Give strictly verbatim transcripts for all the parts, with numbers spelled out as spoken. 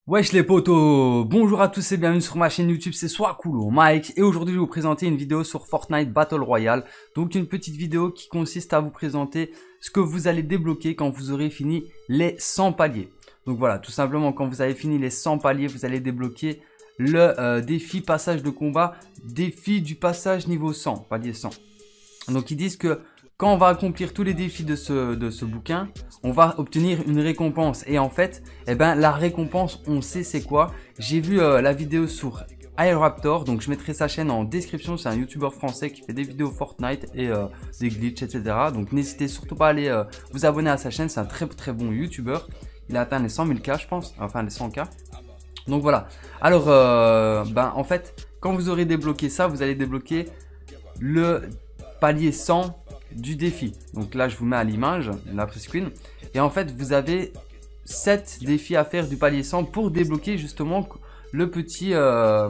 Wesh les potos, bonjour à tous et bienvenue sur ma chaîne YouTube, c'est Swakulo Mike et aujourd'hui je vais vous présenter une vidéo sur Fortnite Battle Royale. Donc une petite vidéo qui consiste à vous présenter ce que vous allez débloquer quand vous aurez fini les cent paliers. Donc voilà, tout simplement quand vous avez fini les cent paliers, vous allez débloquer le euh, défi passage de combat, défi du passage niveau cent, palier cent. Donc ils disent que quand on va accomplir tous les défis de ce, de ce bouquin, on va obtenir une récompense. Et en fait, eh ben, la récompense, on sait c'est quoi. J'ai vu euh, la vidéo sur iRaptor, donc je mettrai sa chaîne en description. C'est un youtubeur français qui fait des vidéos Fortnite et euh, des glitches, et cetera. Donc n'hésitez surtout pas à aller euh, vous abonner à sa chaîne. C'est un très très bon youtubeur. Il a atteint les cent mille K, je pense. Enfin, les cent K. Donc voilà. Alors, euh, ben, en fait, quand vous aurez débloqué ça, vous allez débloquer le palier cent du défi. Donc là je vous mets à l'image la prescreen et en fait vous avez sept défis à faire du palier cent pour débloquer justement le petit euh,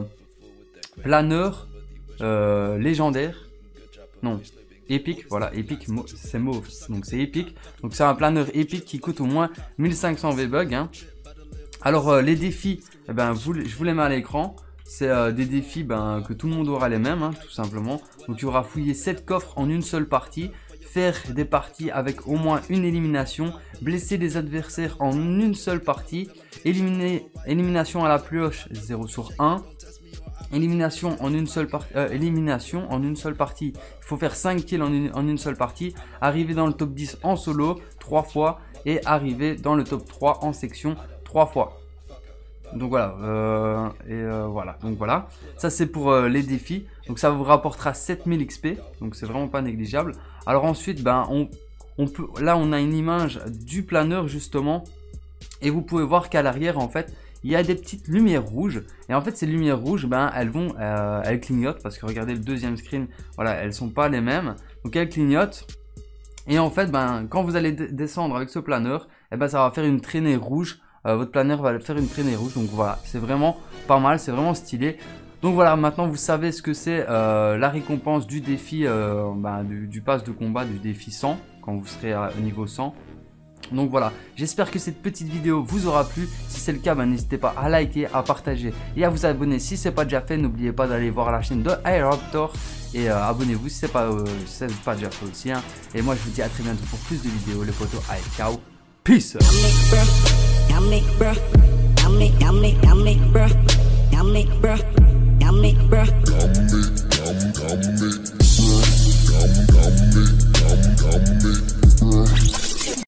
planeur euh, légendaire, non épique, voilà épique, c'est mauve, donc c'est épique, donc c'est un planeur épique qui coûte au moins mille cinq cents V-Bucks hein. Alors euh, les défis, eh ben, vous, je vous les mets à l'écran. C'est euh, des défis ben, que tout le monde aura les mêmes, hein, tout simplement. Donc, il y aura fouiller sept coffres en une seule partie, faire des parties avec au moins une élimination, blesser des adversaires en une seule partie, éliminer, élimination à la pioche zéro sur un, élimination en une seule, par euh, élimination en une seule partie. Il faut faire cinq kills en une, en une seule partie, arriver dans le top dix en solo trois fois et arriver dans le top trois en section trois fois. Donc voilà, euh, et euh, voilà, donc voilà, ça c'est pour euh, les défis, donc ça vous rapportera sept mille X P, donc c'est vraiment pas négligeable. Alors ensuite, ben, on, on peut, là on a une image du planeur justement, et vous pouvez voir qu'à l'arrière en fait, il y a des petites lumières rouges, et en fait ces lumières rouges, ben, elles vont, euh, elles clignotent, parce que regardez le deuxième screen, voilà, elles sont pas les mêmes, donc elles clignotent, et en fait, ben, quand vous allez descendre avec ce planeur, et ben, ça va faire une traînée rouge. Euh, votre planeur va faire une traînée rouge, donc voilà, c'est vraiment pas mal, c'est vraiment stylé. Donc voilà, maintenant vous savez ce que c'est euh, la récompense du défi, euh, bah, du, du pass de combat, du défi cent, quand vous serez au niveau cent. Donc voilà, j'espère que cette petite vidéo vous aura plu. Si c'est le cas, bah, n'hésitez pas à liker, à partager et à vous abonner si ce n'est pas déjà fait. N'oubliez pas d'aller voir la chaîne de iRaptor et euh, abonnez-vous si ce n'est pas, euh, si pas déjà fait aussi. Hein. Et moi je vous dis à très bientôt pour plus de vidéos, les potos. Allez, ciao, peace. Yummy, bruh, yummy, bruh, yummy, yummy, yummy, bruh, yummy, bruh.